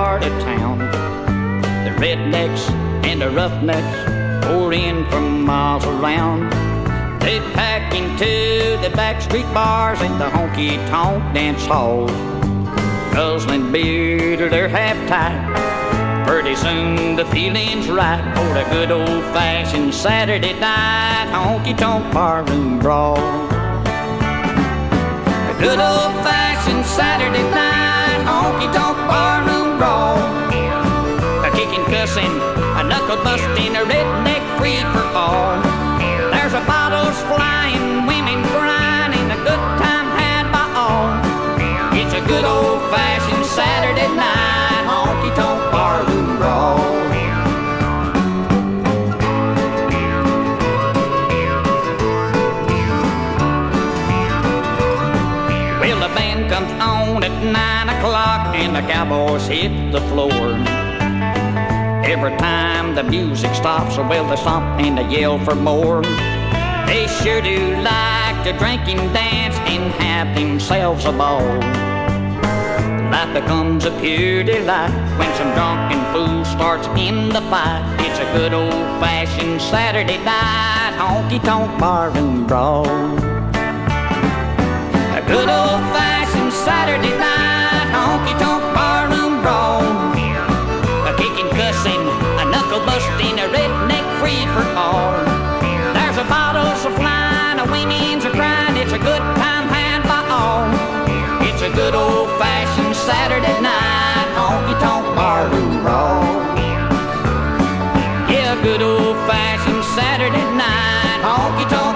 part of town. The rednecks and the roughnecks pour in from miles around. They pack into the backstreet bars and the honky tonk dance halls, guzzling beer till they're half tight. Pretty soon the feeling's right for a good old-fashioned Saturday night honky tonk barroom brawl. A good old-fashioned Saturday night honky tonk barroom brawl. A kicking, cussing, a knuckle busting, a redneck free for all. There's a bottles flying, women grinding, a good time had by all. It's a good old-fashioned Saturday night honky tonk barroom brawl. Well, the band comes on at 9 o'clock and the cowboys hit the floor. Every time the music stops, well, they stomp and they yell for more. They sure do like to drink and dance and have themselves a ball. Life becomes a pure delight when some drunken fool starts in the fight. It's a good old-fashioned Saturday night honky tonk barroom brawl. A good old-fashioned Saturday night honky tonk barroom brawl. A kicking, cussing, a knuckle busting, a redneck free for all. There's a bottles a flying, a women's a crying. It's a good time had by all. It's a good old-fashioned Saturday night honky tonk barroom brawl. Yeah, a good old-fashioned Saturday night honky tonk